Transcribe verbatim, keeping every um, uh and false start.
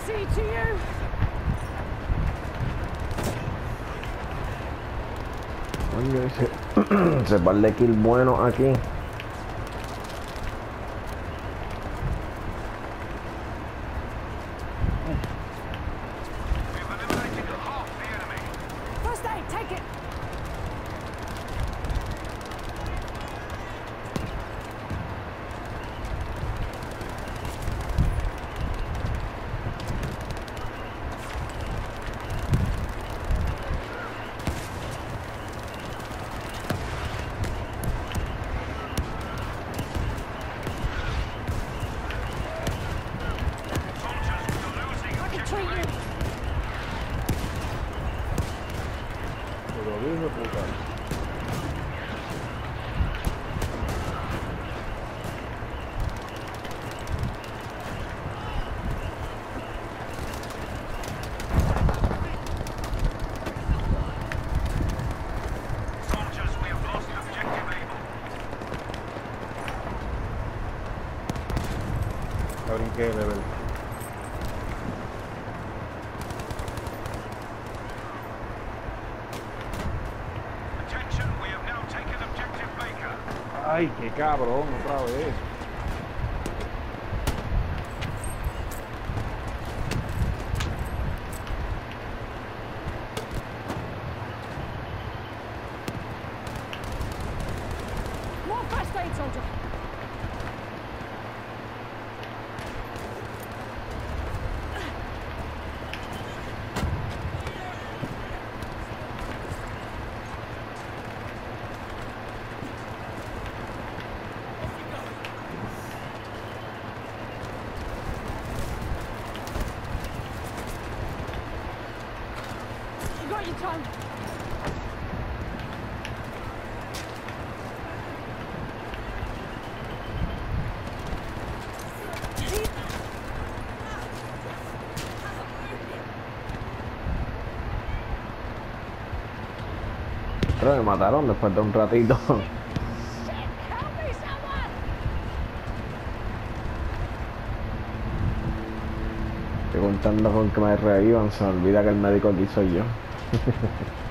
mercy to you. Coño, ese se par de kill bueno aquí. First aid, take it. I can treat you. Pero hijo de puta. Ya brinqué de level. Ay, qué cabrón, otra vez. More first aid, soldier. You got your time. Pero me mataron después de un ratito. Shit, help me, someone! Estoy contando con que me revivan, se me olvida que el médico aquí soy yo.